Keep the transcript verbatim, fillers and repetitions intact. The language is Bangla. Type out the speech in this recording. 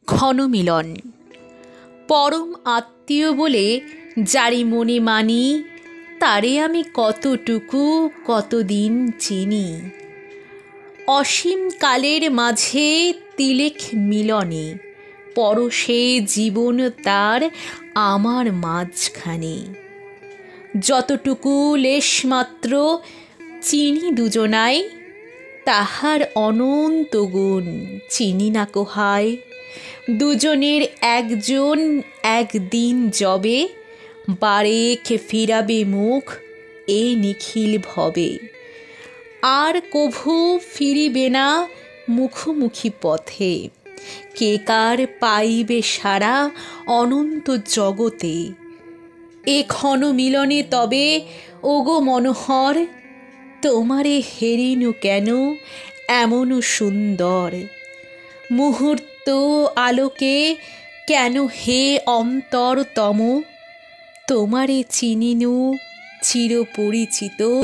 ক্ষণমিলন। পরম আত্মীয় বলে যারি মনে মানি, তারে আমি কতটুকু কতদিন চিনি। অসীম কালের মাঝে তিলেক মিলনে, পরশে জীবন তার আমার মাঝখানে। যতটুকু লেশমাত্র চিনি দুজনায়, তাহার অনন্ত গুণ চিনি না কো হায়। দুজনের একজন একদিন যবে, বারেক ফিরাবে মুখ এ নিখিল ভবে। আর কভু ফিরিবে না মুখোমুখি পথে, কে কার পাইবে সারা অনন্ত জগতে। এ ক্ষণ মিলনে তবে ওগো মনোহর, তোমারে হেরিনু কেন এমন সুন্দর। মুহূর্ত আলোকে কেন হে অন্তরতম, তোমারে চিনিনু চিরপরিচিত।